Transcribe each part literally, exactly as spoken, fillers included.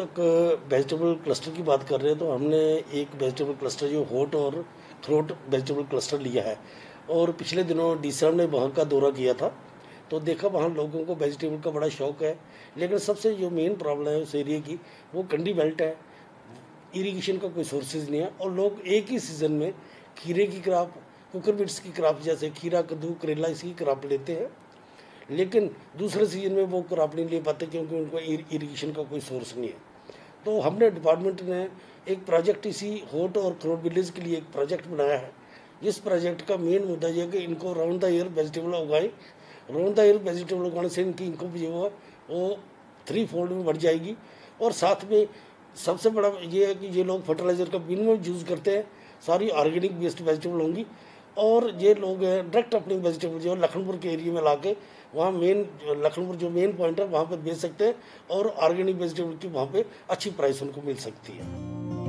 तक vegetable cluster की बात कर रहे हैं तो हमने एक वेजिटेबल क्लस्टर जो हॉट और थ्रोट वेजिटेबल क्लस्टर लिया है और पिछले दिनों डी सी एम ने वहाँ का दौरा किया था तो देखा वहाँ लोगों को वेजिटेबल का बड़ा शौक है। लेकिन सबसे जो मेन प्रॉब्लम है उस एरिया की वो कंडी बेल्ट है, इरिगेशन का कोई सोर्सेज नहीं है और लोग एक ही सीज़न में खीरे की क्रॉप, कुकर बीट्स की क्रॉप जैसे खीरा, कद्दू, करेला इसकी क्रॉप लेते हैं, लेकिन दूसरे सीजन में वो क्रॉप नहीं ले पाते क्योंकि उनको इरिगेशन का कोई सोर्स नहीं है। तो हमने डिपार्टमेंट ने एक प्रोजेक्ट इसी हॉट और थ्रोट विलेज के लिए एक प्रोजेक्ट बनाया है। इस प्रोजेक्ट का मेन मुद्दा यह है कि इनको राउंड द ईयर वेजिटेबल उगाएं। राउंड द ईयर वेजिटेबल उगाने से इनकी इनकम जो है वो थ्री फोल्ड में बढ़ जाएगी और साथ में सबसे बड़ा ये है कि ये लोग फर्टिलाइजर का मिनिमम यूज़ करते हैं, सारी ऑर्गेनिक बेस्ड वेजिटेबल होंगी और ये लोग डायरेक्ट अपनी वेजिटेबल जो लखनपुर के एरिया में लाके वहाँ मेन लखनपुर जो मेन पॉइंट है वहाँ पर बेच सकते हैं और ऑर्गेनिक वेजिटेबल की वहाँ पे अच्छी प्राइस उनको मिल सकती है।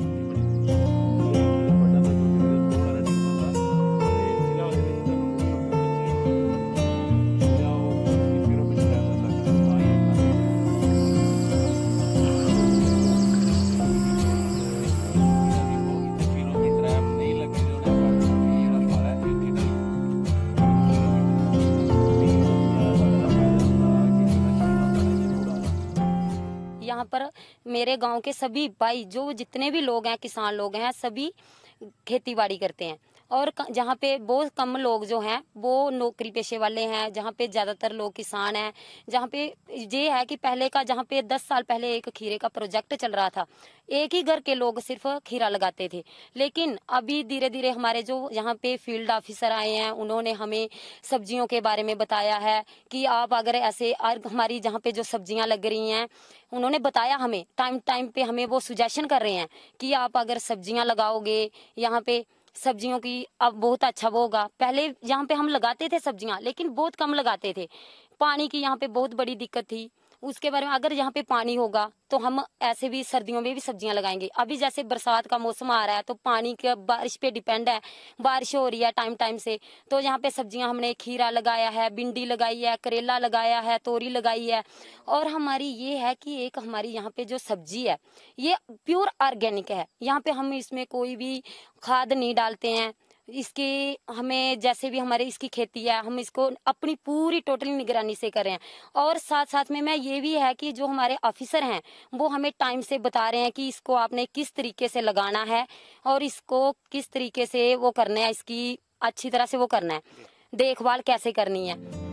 यहाँ पर मेरे गांव के सभी भाई जो जितने भी लोग हैं, किसान लोग हैं, सभी खेती बाड़ी करते हैं और जहाँ पे बहुत कम लोग जो हैं वो नौकरी पेशे वाले हैं, जहाँ पे ज़्यादातर लोग किसान हैं। जहाँ पे ये है कि पहले का जहाँ पे दस साल पहले एक खीरे का प्रोजेक्ट चल रहा था, एक ही घर के लोग सिर्फ खीरा लगाते थे, लेकिन अभी धीरे धीरे हमारे जो यहाँ पे फील्ड ऑफिसर आए हैं उन्होंने हमें सब्जियों के बारे में बताया है कि आप अगर ऐसे हमारी जहाँ पे जो सब्जियाँ लग रही हैं उन्होंने बताया हमें, टाइम टाइम पे हमें वो सुजेशन कर रहे हैं कि आप अगर सब्जियाँ लगाओगे यहाँ पे सब्जियों की अब बहुत अच्छा वो होगा। पहले यहाँ पे हम लगाते थे सब्जियां लेकिन बहुत कम लगाते थे, पानी की यहाँ पे बहुत बड़ी दिक्कत थी। उसके बारे में अगर यहाँ पे पानी होगा तो हम ऐसे भी सर्दियों में भी सब्जियां लगाएंगे। अभी जैसे बरसात का मौसम आ रहा है तो पानी के बारिश पे डिपेंड है, बारिश हो रही है टाइम टाइम से, तो यहाँ पे सब्जियां हमने खीरा लगाया है, भिंडी लगाई है, करेला लगाया है, तोरी लगाई है। और हमारी ये है कि एक हमारी यहाँ पे जो सब्जी है ये प्योर ऑर्गेनिक है। यहाँ पे हम इसमें कोई भी खाद नहीं डालते हैं। इसके हमें जैसे भी हमारे इसकी खेती है हम इसको अपनी पूरी टोटली निगरानी से कर रहे हैं और साथ साथ में मैं ये भी है कि जो हमारे ऑफिसर हैं वो हमें टाइम से बता रहे हैं कि इसको आपने किस तरीके से लगाना है और इसको किस तरीके से वो करना है, इसकी अच्छी तरह से वो करना है, देखभाल कैसे करनी है।